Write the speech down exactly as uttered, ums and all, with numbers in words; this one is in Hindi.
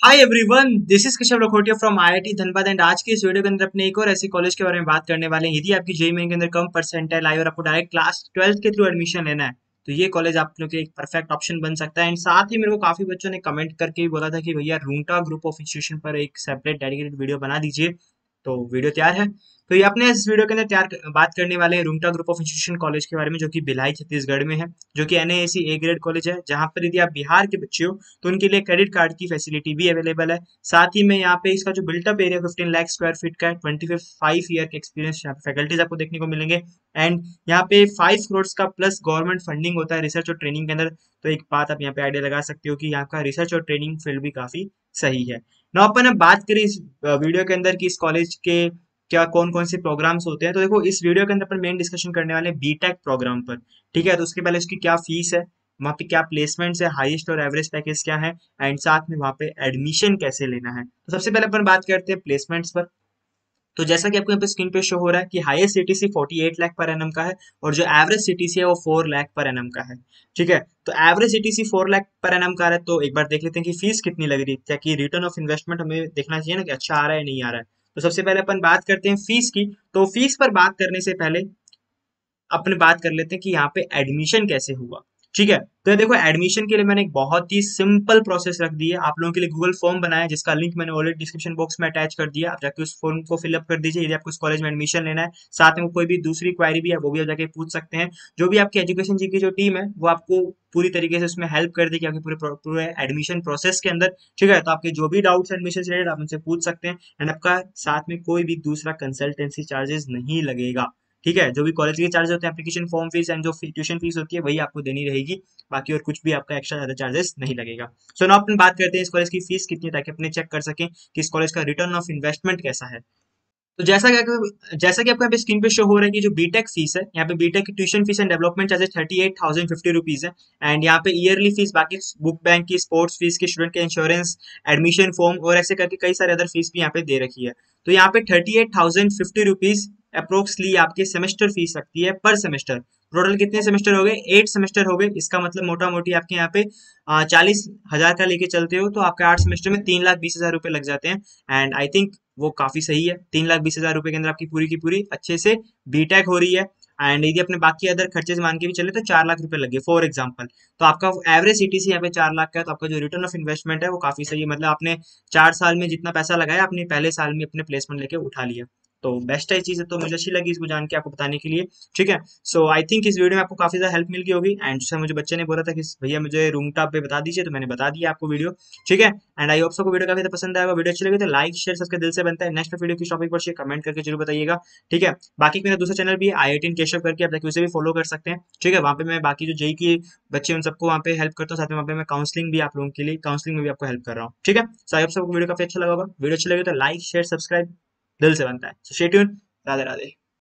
Hi everyone, this is Keshav Lakhotia from IIT Dhanbad and आज के इस वीडियो के अंदर अपने एक और ऐसे कॉलेज के बारे में बात करने वाले हैं। यदि आपकी जेईई मेन के अंदर कम परसेंटाइल आए और आपको डायरेक्ट क्लास ट्वेल्थ के थ्रू एडमिशन लेना है तो ये कॉलेज आप लोग के एक परफेक्ट ऑप्शन बन सकता है। एंड साथ ही मेरे को काफी बच्चों ने कमेंट करके भी बोला था कि भैया रूंटा ग्रुप ऑफ इंस्टीट्यूशन पर एक सेपरेट डेडिकेटेड वीडियो बना दीजिए। तो वीडियो तैयार है। तो ये अपने इस वीडियो के अंदर तैयार बात करने वाले हैं Rungta group of institution college के बारे में, जो कि भिलाई छत्तीसगढ़ में है, जो कि एनएएसी ए ग्रेड कॉलेज है। जहां पर यदि आप बिहार के बच्चे हो तो उनके लिए क्रेडिट कार्ड की फैसिलिटी भी अवेलेबल है। साथ ही में यहाँ पे इसका जो built up area fifteen lakh square feet का है, ट्वेंटी फाइव ईयर के एक्सपीरियंस यहाँ पे फैकल्टीज आपको देखने को मिलेंगे। एंड यहाँ पे फाइव करोड़ का प्लस गवर्नमेंट फंडिंग होता है रिसर्च और ट्रेनिंग के अंदर। तो एक बात आप यहाँ पे आइडिया लगा सकते हो कि यहाँ का रिसर्च और ट्रेनिंग फील्ड भी काफी सही है। ना अपन अब बात करें इस वीडियो के अंदर कि इस कॉलेज के क्या कौन कौन से प्रोग्राम्स होते हैं, तो देखो इस वीडियो के अंदर अपन मेन डिस्कशन करने वाले हैं बीटेक प्रोग्राम पर। ठीक है, तो उसके पहले उसकी क्या फीस है, वहाँ पे क्या प्लेसमेंट्स है, हाईएस्ट और एवरेज पैकेज क्या है, एंड साथ में वहाँ पे एडमिशन कैसे लेना है। तो सबसे पहले अपन बात करते हैं प्लेसमेंट्स पर। तो जैसा कि आपको यहाँ पे स्क्रीन पे शो हो रहा है कि हाईएस्ट सीटीसी अड़तालीस लाख पर एनम का है और जो एवरेज सीटीसी है वो चार लाख पर एनम का है। ठीक है, तो एवरेज सीटीसी चार लाख पर एनम का है। तो एक बार देख लेते हैं कि फीस कितनी लग रही है, ताकि रिटर्न ऑफ इन्वेस्टमेंट हमें देखना चाहिए ना कि अच्छा आ रहा है नहीं आ रहा है। तो सबसे पहले अपन बात करते हैं फीस की। तो फीस पर बात करने से पहले अपने बात कर लेते हैं कि यहाँ पे एडमिशन कैसे हुआ। ठीक है, तो ये देखो एडमिशन के लिए मैंने एक बहुत ही सिंपल प्रोसेस रख दी है आप लोगों के लिए। गूगल फॉर्म बनाया जिसका लिंक मैंने ऑलरेडी डिस्क्रिप्शन बॉक्स में अटैच कर दिया। आप जाके उस फॉर्म को फिलअप कर दीजिए यदि आपको इस कॉलेज में एडमिशन लेना है। साथ में कोई भी दूसरी क्वायरी भी है वो भी आप जाके पूछ सकते हैं। जो भी आपकी एजुकेशन जी की जो टीम है वो आपको पूरी तरीके से उसमें हेल्प कर देगी आपके पूरे पूरे एडमिशन प्रोसेस के अंदर। ठीक है, तो आपके जो भी डाउट्स एडमिशन से रिलेटेड आप उनसे पूछ सकते हैं। एंड आपका साथ में कोई भी दूसरा कंसल्टेंसी चार्जेस नहीं लगेगा। ठीक है, जो भी कॉलेज के चार्ज होते हैं, एप्लीकेशन फॉर्म फीस एंड जो ट्यूशन फीस होती है वही आपको देनी रहेगी। बाकी और कुछ भी आपका एक्स्ट्रा ज्यादा चार्जेस नहीं लगेगा। सो ना अपन बात करते हैं इस कॉलेज की फीस कितनी है, ताकि अपने चेक कर सकें कि इस कॉलेज का रिटर्न ऑफ इन्वेस्टमेंट कैसा है। तो जैसा कि आपको जैसा कि आपको यहाँ पे स्क्रीन पे शो हो रहा है कि जो बीटेक फीस है, यहाँ पे बीटेक की tuition fees and development charges thirty eight thousand fifty rupees है। एंड यहाँ पे ईयरली फीस बाकी बुक बैंक की, स्पोर्ट्स फीस की, स्टूडेंट के इंश्योरेंस, एडमिशन फॉर्म और ऐसे करके कई सारे अदर फीस भी यहाँ पे दे रखी है। तो यहाँ पे thirty eight thousand fifty rupees approximately आपके सेमेस्टर फीस लगती है पर सेमेस्टर। टोटल कितने सेमेस्टर हो गए? एट सेमेस्टर हो गए। इसका मतलब मोटा मोटी आपके यहाँ पे चालीस हजार का लेके चलते हो तो आपके आठ सेमेस्टर में तीन लाख बीस हजार रुपए लग जाते हैं। एंड आई थिंक वो काफी सही है। तीन लाख बीस हजार रुपए के अंदर आपकी पूरी की पूरी अच्छे से बीटेक हो रही है। एंड यदि अपने बाकी अदर खर्चे मान के भी चले तो चार लाख रुपए लगे फॉर एग्जांपल। तो आपका एवरेज सीटीसी यहाँ पे चार लाख का है, तो आपका जो रिटर्न ऑफ इन्वेस्टमेंट है वो काफी सही है। मतलब आपने चार साल में जितना पैसा लगाया आपने पहले साल में अपने प्लेसमेंट लेके उठा लिया। तो बेस्ट है चीज है, तो मुझे अच्छी लगी इसको जान के आपको बताने के लिए। ठीक है, सो आई थिंक इस वीडियो में आपको काफी ज्यादा हेल्प मिल गई होगी। एंड जैसे मुझे बच्चे ने बोला था कि भैया मुझे रूम टॉप पे बता दीजिए, तो मैंने बता दिया आपको वीडियो। ठीक है, एंड आई होप सबको वीडियो काफी ज्यादा पसंद आएगा। वीडियो अच्छी लगी तो लाइक शेयर सबके दिल से बनता है। नेक्स्ट वीडियो की टॉपिक पर शेयर कमेंट करके जरूर बताइएगा। ठीक है, बाकी मेरा दूसरा चैनल भी है आई आई टी केशव करके, आप जाके उसे भी फॉलो कर सकते हैं। ठीक है, वहाँ पे मैं बाकी जो जेई के बच्चे उन सबको वहाँ पे हेल्प करता हूँ। साथ में वहाँ पे मैं काउंसलिंग भी आप लोगों के लिए काउंसलिंग में भी आपको हेल्प कर रहा हूँ। ठीक है, सो आई होप सबको वीडियो काफी अच्छा लगा होगा। वीडियो अच्छी लगी तो लाइक शेयर सब्सक्राइब दिल से बनता है। So stay tuned. Radhe Radhe.